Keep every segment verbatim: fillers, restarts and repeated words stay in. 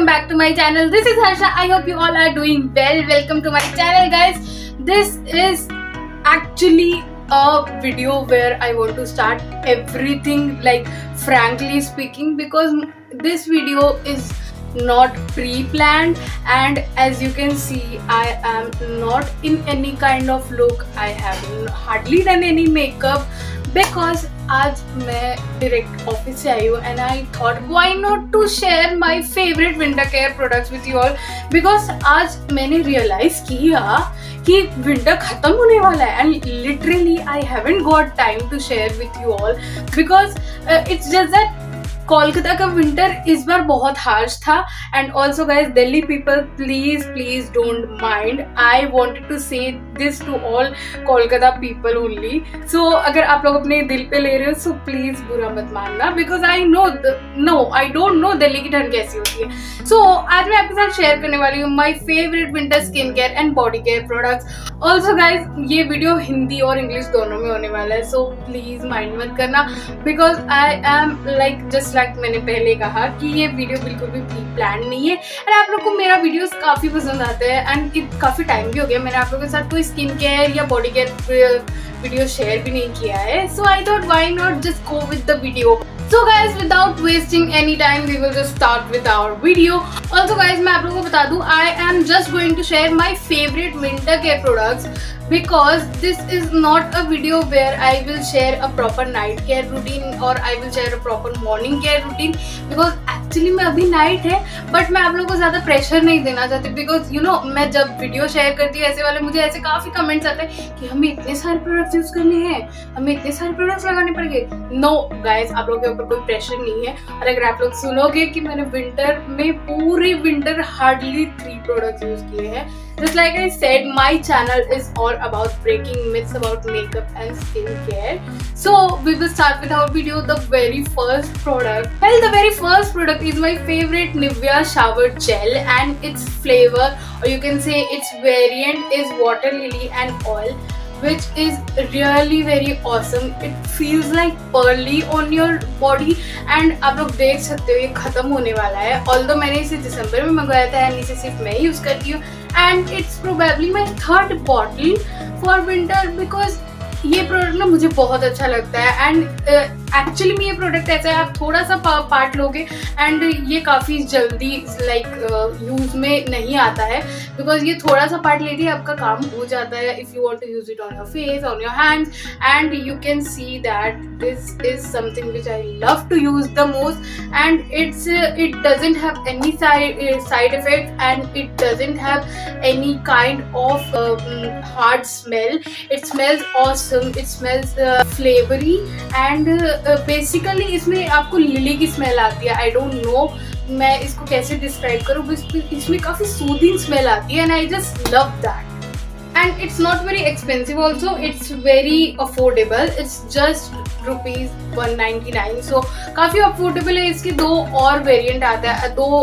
back to my channel. This is Harsha. I hope you all are doing well. Welcome to my channel, guys. This is actually a video where I want to start everything, like frankly speaking, because this video is not pre-planned, and as you can see I am not in any kind of look. I have hardly done any makeup because आज मैं direct office से आई हूँ and I thought why not to share my favorite winter care products with you all, because आज मैंने realize किया कि winter खत्म होने वाला है and literally I haven't got time to share with you all because uh, it's just that Kolkata का winter इस बार बहुत हार्श था. And also guys Delhi people, please please don't mind, I wanted to say this to all Kolkata people only. So अगर आप लोग अपने दिल पे ले रहे हो सो प्लीज बुरा मत मानना, because I know no I don't know Delhi की ठंड कैसी होती है. सो so, आज मैं आपके साथ शेयर करने वाली हूँ my favourite winter skin care and body care products. Also guys ये वीडियो हिंदी और इंग्लिश दोनों में होने वाला है, सो प्लीज माइंड मत करना, because I am like just like मैंने पहले कहा कि ये वीडियो बिल्कुल भी प्री प्लान नहीं है. एंड आप लोग को मेरा वीडियोस काफी पसंद आते हैं एंड काफी टाइम भी हो गया मैंने आप लोगों के साथ कोई स्किन केयर या बॉडी केयर वीडियो शेयर भी नहीं किया है. So I thought why not just go with the video. So guys, without wasting any time, we will just start with our video. Also guys, मैं आप लोगों को बता दूँ, I am just going to share my favorite winter care products because this is not a video where I will share a proper night care routine or I will share a proper morning care routine, because actually मैं अभी night है but मैं आप लोगों को ज़्यादा pressure नहीं देना चाहती, because you know मैं जब video share करती हूँ ऐसे वाले मुझे ऐसे काफ़ी comments आते हैं कि हमें इतने सारे products use करने हैं, हमें इतने सारे products लगाने पड़ेंगे. No guys, आप लोगों के ऊपर कोई प्रेशर नहीं है. और अगर आप लोग सुनोगे कि मैंने विंटर में पूरे winter hardly three products use किए हैं, just like I said, my channel is all about breaking myths about makeup and skincare. So we will start with our video. The very first product, well the very first product is my favorite Nivea shower gel, and its flavor, or you can say its variant, is water lily and oil, which is really very awesome. It feels like pearly on your body and आप लोग देख सकते हो ये खत्म होने वाला है. Although मैंने इसे दिसंबर में मंगवाया था एंड इसे सिर्फ मैं यूज करती हूँ, and it's probably my third bottle for winter because ये प्रोडक्ट ना मुझे बहुत अच्छा लगता है. एंड एक्चुअली में ये प्रोडक्ट ऐसा है, आप थोड़ा सा पार्ट लोगे एंड ये काफ़ी जल्दी लाइक यूज में नहीं आता है, बिकॉज ये थोड़ा सा पार्ट लेके आपका काम हो जाता है. If you want to use it on your face, on your hands, and you can see that this is something which I love to use the most. And it's it doesn't have any side effect and it doesn't have any kind of hard smell. It smells awesome, it smells flavoury and basically uh, इसमें आपको lily की smell आती है. आई don't no मैं इसको कैसे describe करूँ, इसमें काफ़ी सूदिंग स्मेल आती है and I just love that. And it's not very expensive also, it's very affordable. It's just rupees one ninety nine, so काफ़ी अफोर्डेबल है. इसके दो और वेरिएंट आता है, दो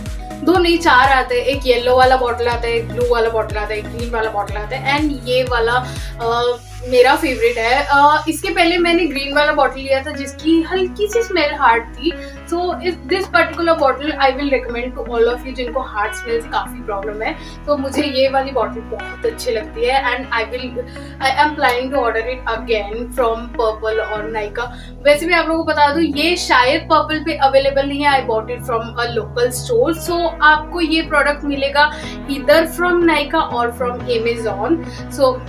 दो नहीं चार आते हैं. एक येलो वाला बॉटल आता है, एक ब्लू वाला बॉटल आता है, एक ग्रीन वाला बॉटल आता है, एंड ये वाला आ, मेरा फेवरेट है. आ, इसके पहले मैंने ग्रीन वाला बॉटल लिया था जिसकी हल्की सी स्मेल हार्ड थी. सो इस this particular bottle I will recommend to all of you जिनको हार्ड स्मेल से काफ़ी प्रॉब्लम है. तो मुझे ये वाली बॉटल बहुत अच्छी लगती है and I will I am planning to order it again from Purplle और नाइका. वैसे भी आप लोगों को बता दूँ ये शायद पर्पल पे अवेलेबल नहीं है. I bought it from a local store. So आपको ये प्रोडक्ट मिलेगा इधर फ्रॉम नाइका और फ्रॉम एमेजॉन, सो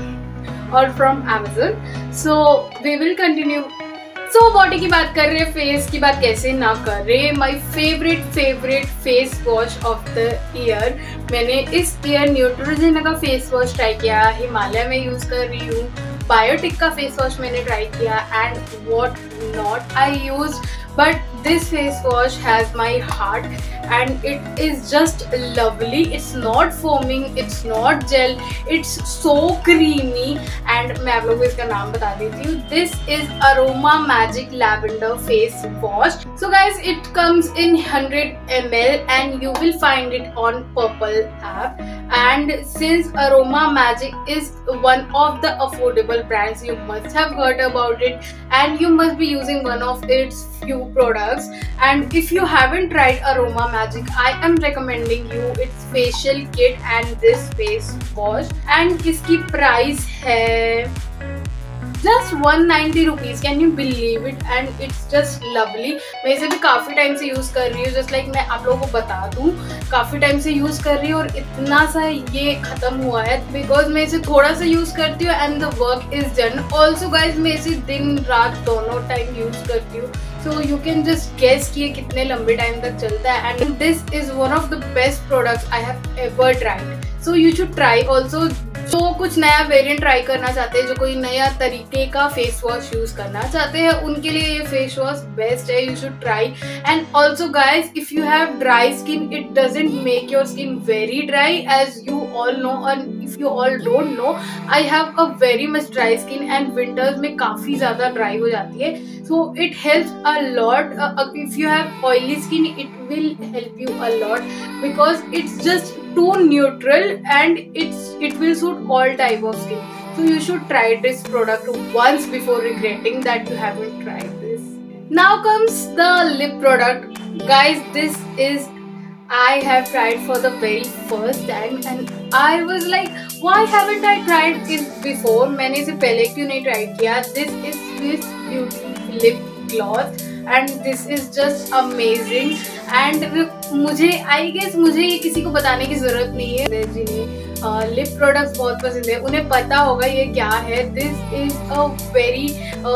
और from Amazon. So we will continue. So body की बात कर रहे हैं, फेस की बात कैसे ना कर रहे. My favourite favourite face wash of the year, मैंने इस ईयर न्यूट्रोजेना का फेस वॉश ट्राई किया. हिमालय में यूज कर रही हूँ. बायोटिक का फेस वॉश मैंने ट्राई किया and what not I use, but this face wash has my heart and it is just lovely. It's not foaming, it's not gel, it's so creamy. and मैं आप लोगों को इसका नाम बता देती हूँ. This is Aroma Magic Lavender Face Wash. So guys, it comes in one hundred milliliters and you will find it on Purple app. And since Aroma Magic is one of the affordable brands, you must have heard about it. and you must be using one of its few products. And if you haven't tried Aroma Magic, I am recommending you its facial kit and this face wash. And इसकी price है just one ninety rupees. Can you believe it? And it's just lovely. मैं इसे भी काफ़ी time से use कर रही हूँ. Just like मैं आप लोगों को बता दूँ, काफ़ी टाइम से यूज़ कर रही हूँ और इतना सा ये ख़त्म हुआ है because मैं इसे थोड़ा सा यूज़ करती हूँ and the work is done. Also guys, मैं इसे दिन रात दोनों टाइम यूज़ करती हूँ. So you can just guess कि ये कितने लंबे टाइम तक चलता है. And this is one of the best products I have ever tried. So you should try also. तो कुछ नया वेरिएंट ट्राई करना चाहते हैं, जो कोई नया तरीके का फेस वॉश यूज करना चाहते हैं, उनके लिए ये फेस वॉश बेस्ट है. You should try. And also guys, if you have dry skin, it doesn't make your skin very dry as you all know. और if you all don't know, I have a very much dry skin and winters में काफी ज्यादा dry हो जाती है. So it helps a lot. Uh, if you have oily skin, it will help you a lot because it's just too neutral and it's it will suit all type of skin. So you should try this product once before regretting that you haven't tried this. Now comes the lip product. Guys, this is I have tried for the very first time and I was like, why haven't I tried this before? मैंने इसे पहले क्यों नहीं try किया? This is Swiss Beauty lip gloss and this is just amazing. and मुझे I guess मुझे ये किसी को बताने की जरूरत नहीं है. जिन्हें लिप प्रोडक्ट्स बहुत पसंद है उन्हें पता होगा ये क्या है. This is a very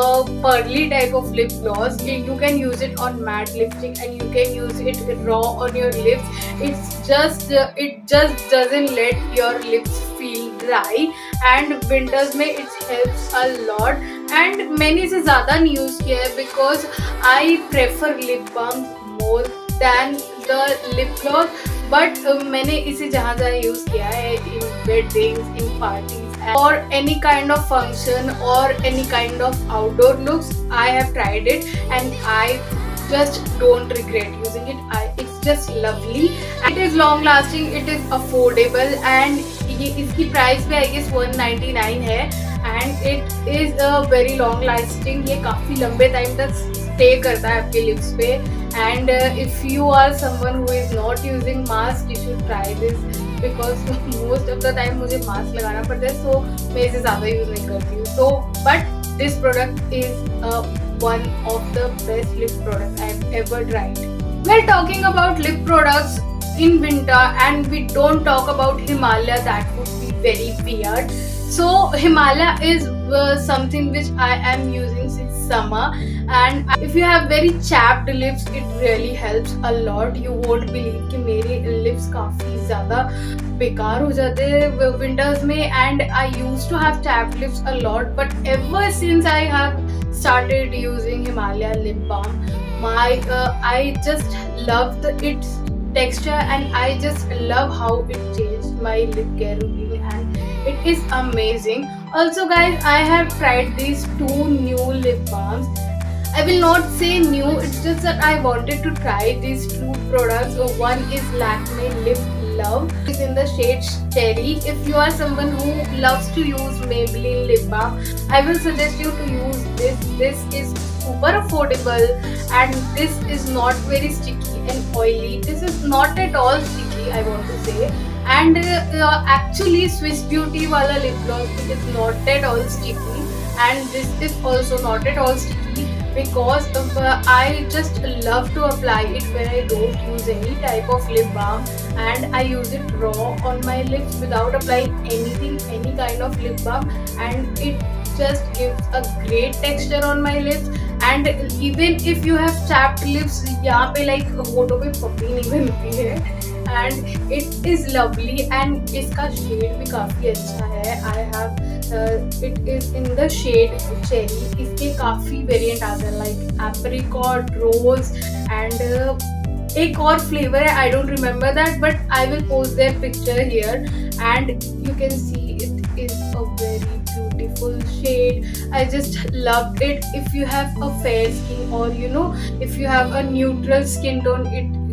pearly type of lip gloss. You can use it on matte lipstick and you can use it raw on your lips. It's just it just doesn't let your lips feel dry and winters में it's helps a lot. And मैंने इसे ज़्यादा नहीं use किया है because I prefer lip balm more than the lip gloss. But uh, मैंने इसे जहाँ जहाँ यूज़ किया है, इन वेडिंग्स, इन पार्टीज और एनी काइंड ऑफ फंक्शन और any kind of outdoor looks, I have tried it and I just don't regret using it. I, it's just lovely. It is long lasting, it is affordable and ये इसकी price भी I guess one ninety-nine है and it is a very long lasting. ये काफ़ी लंबे time तक stay करता है आपके लिप्स पे. and uh, if you are someone who is not using mask, you should try this because most of the time मुझे मास्क लगाना पड़ता है, so मैं इसे ज़्यादा यूज़ नहीं करती हूँ. so but this product is uh, one of the best lip products I have ever tried. We're talking about lip products in winter and we don't talk about Himalaya. That would be very weird. So Himalaya is uh, something which I am using since summer and if you have very chapped lips, it really helps a lot. You won't believe कि मेरे lips काफ़ी ज़्यादा बेकार हो जाते हैं winters में and I used to have chapped lips a lot, but ever since I have started using Himalaya lip balm, my uh, I just love the its texture and I just love how it changed my lip care routine and it is amazing. Also guys, I have tried these two new lip balms. I will not say new, it's just that I wanted to try these two products. So one is Lakme Lip Love. It's in the shade Cherry. If you are someone who loves to use Maybelline lip balm, I will suggest you to use this. This is super affordable and this is not very sticky and oily. This is not at all sticky, I want to say. And uh, actually Swiss Beauty wala lip gloss, it is not at all sticky and this is also not at all sticky because of, uh, I just love to apply it when I don't use any type of lip balm and I use it raw on my lips without applying anything, any kind of lip balm, and it just gives a great texture on my lips. And even if you have chapped lips, यहाँ पे like होठों पे पपड़ी नहीं बनती है and it is lovely and इसका shade भी काफ़ी अच्छा है. I have uh, it is in the shade Cherry. इसके काफ़ी variant आते हैं like apricot, rose and uh, एक और flavor है, I don't remember that, but I will post their picture here and you can see it is a very beautiful shade. I just loved it. If you have a fair skin or you know if you have a neutral skin tone, it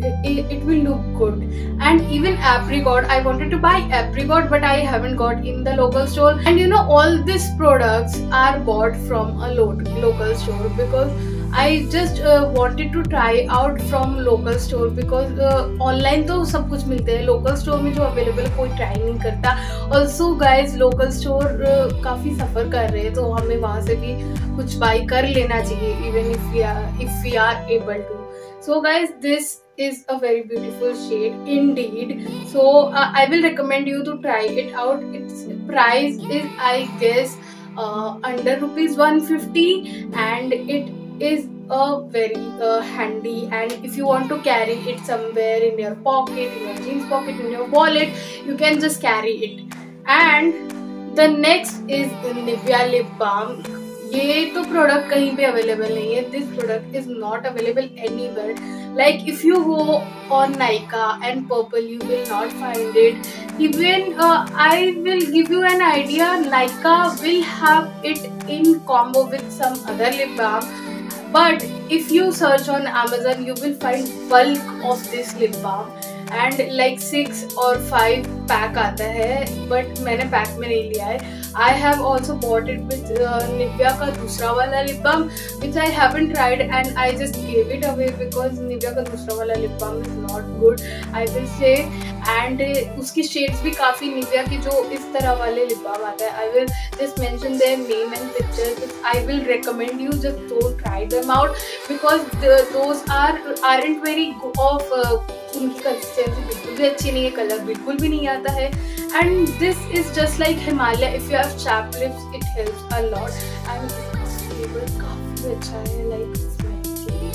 it, it will look good. And even apricot, I wanted to buy apricot but I haven't got in the local store. And you know, all these products are bought from a lo local store because I just uh, wanted to try out from local store because uh, online तो सब कुछ मिलते हैं, local store में जो available कोई try नहीं करता. Also guys, local store uh, काफ़ी सफ़र कर रहे हैं तो हमें वहाँ से भी कुछ buy कर लेना चाहिए even if we are if we are able to. So guys, this is a very beautiful shade indeed. So uh, I will recommend you to try it out. Its price is I guess uh, under rupees one fifty and it is a very uh, handy, and if you want to carry it somewhere in your pocket, in your jeans pocket, in your wallet, you can just carry it. And the next is Nivea lip balm. ये तो product कहीं पे available नहीं है. This product is not available anywhere. Like if you go on Nykaa and Purple, you will not find it. Even uh, I will give you an idea. Nykaa will have it in combo with some other lip balm. But if you search on Amazon, you will find bulk of this lip balm and like six or five pack आता है. But मैंने pack में नहीं लिया है. I have also bought it with uh, Nivea का दूसरा वाला lip balm which I haven't tried and I just gave it away because Nivea का दूसरा वाला lip balm is not good, I will say. And uh, उसकी shades भी काफ़ी Nivea की जो इस तरह वाले lip balm आता है. I will just mention their name and pictures. I will recommend you just don't try them out because the, those are aren't very of uh, उनकी कंसिस्टेंसी बिल्कुल भी अच्छी नहीं है, कलर बिल्कुल भी नहीं आता है. And this is just like Himalaya. If you have chapped lips, it helps a lot. And इसका फ्लेवर काफ़ी अच्छा है, like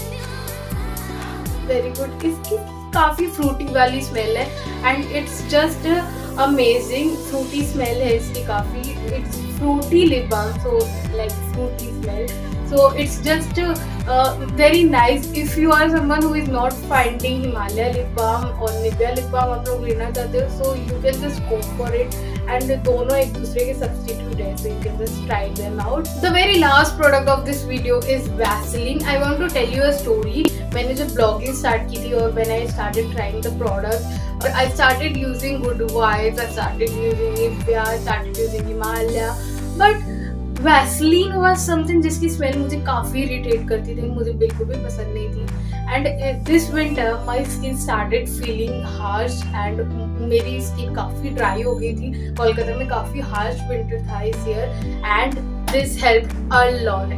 very good. इसकी काफ़ी फ्रूटी वाली स्मेल है and it's just amazing. Fruity smell है इसकी काफ़ी. It's fruity lip balm, so like fruity smell. So it's just uh, very nice. If you are someone who is not finding Himalaya lip balm or Nivea lip balm आप लोग लेना चाहते हो, so you can just go for it. And दोनों एक दूसरे के substitute है, so you can just try them out. The very last product of this video is Vaseline. I want to tell you a story. मैंने जब blogging start की थी और when I started trying the products, I started using Good Vibes, I started using Nivea, I started using Himalaya, but Vaseline was something जिसकी smell मुझे काफ़ी irritate करती थी, मुझे बिल्कुल भी पसंद नहीं थी. And this winter my skin started feeling harsh and मेरी स्किन काफ़ी ड्राई हो गई थी. कोलकाता में काफ़ी हार्श विंटर था इस year and this help a lot.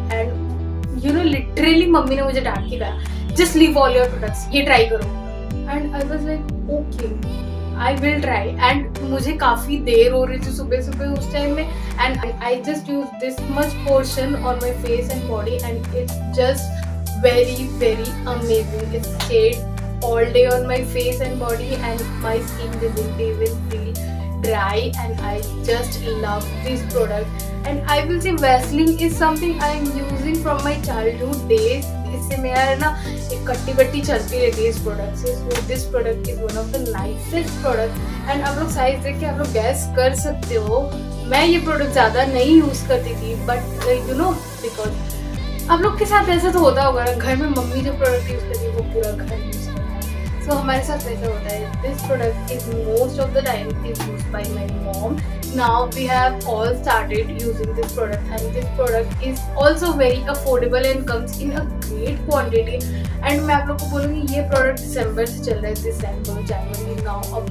And you know literally मम्मी ने मुझे डांट के कहा just leave all your products, ये ट्राई करो. And I was like okay I will try. And मुझे काफ़ी देर हो रही थी सुबह सुबह उस टाइम में and I just use this much portion on my face and body and it's just very very amazing. It stayed all day on my face and body and my skin didn't even feel dry and I just love this product. And I will say Vaseline is something I am using from my childhood days. इससे मेरा ना एक कट्टी बट्टी चलती रहती है इस product से. So this product is one of the nicest product. And आप लोग साइज देख के आप लोग गैस कर सकते हो. मैं ये प्रोडक्ट ज़्यादा नहीं यूज़ करती थी बट यू नो बिकॉज आप लोग के साथ ऐसा तो होता होगा ना, घर में मम्मी जो प्रोडक्ट यूज़ करती है वो पूरा घर यूज़ करता है. सो so, हमारे साथ ऐसा होता है. This product is most of the time is use by my mom. Now we have all started using this product and this product is also very affordable and comes in a great quantity. And मैं आप लोग को बोलूँगी ये product दिसंबर से चल रहा है, दिसंबर जनवरी now अब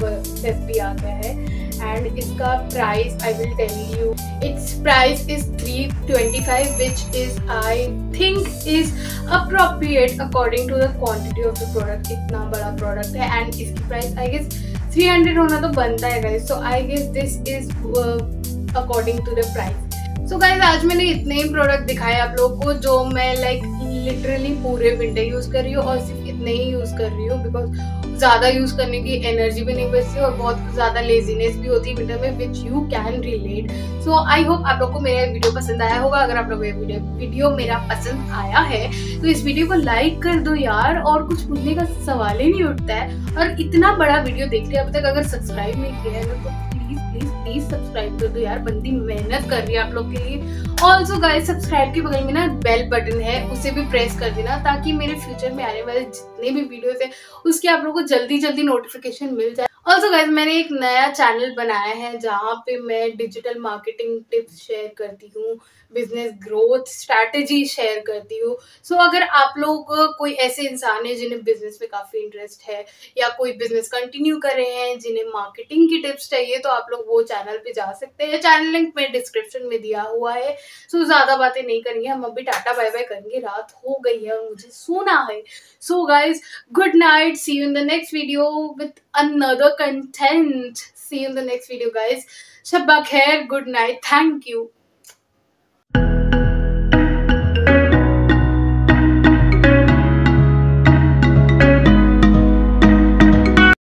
फेब भी आ गया है. And इसका price I will tell you, its price is three twenty-five which is I think is appropriate according to the quantity of the product. इतना बड़ा product है and इसकी price I guess three hundred होना तो बनता है guys. So I guess this is uh, according to the price. So guys आज मैंने इतने ही प्रोडक्ट दिखाए आप लोगों को जो मैं लाइक लिटरली पूरे विंटर यूज़ कर रही हूँ और सिर्फ इतने ही यूज़ कर रही हूँ बिकॉज ज़्यादा यूज़ करने की एनर्जी भी नहीं बचती और बहुत ज़्यादा लेजीनेस भी होती है विंटर में which you can relate. So I hope आप लोग को मेरा वीडियो पसंद आया होगा. अगर आप लोग ये वीडियो वीडियो मेरा पसंद आया है तो इस वीडियो को लाइक कर दो यार, और कुछ पूछने का सवाल ही नहीं उठता है. और इतना बड़ा वीडियो देख लिया अभी तक, अगर सब्सक्राइब नहीं किया है तो प्लीज प्लीज प्लीज सब्सक्राइब कर दो यार, बंदी मेहनत कर रही है आप लोग के लिए। ऑल्सो गाइस सब्सक्राइब के बगल में ना बेल बटन है, उसे भी प्रेस कर देना ताकि मेरे फ्यूचर में आने वाले जितने भी वीडियोस हैं उसके आप लोगों को जल्दी जल्दी नोटिफिकेशन मिल जाए। ऑल्सो गाइज मैंने एक नया चैनल बनाया है जहाँ पे मैं डिजिटल मार्केटिंग टिप्स शेयर करती हूँ, बिजनेस ग्रोथ स्ट्रैटेजी शेयर करती हूँ। सो so, अगर आप लोग कोई ऐसे इंसान है जिन्हें बिजनेस में काफ़ी इंटरेस्ट है या कोई बिजनेस कंटिन्यू कर रहे हैं जिन्हें मार्केटिंग की टिप्स चाहिए तो आप लोग वो चैनल पे जा सकते हैं। चैनल लिंक मैं डिस्क्रिप्शन में दिया हुआ है। सो so, ज़्यादा बातें नहीं करेंगे, हम अभी टाटा बाय बाय करेंगे, रात हो गई है और मुझे सोना है। So guys good night, see you in the next video with another content. See you in the next video guys. Shabba khair, good night, thank you.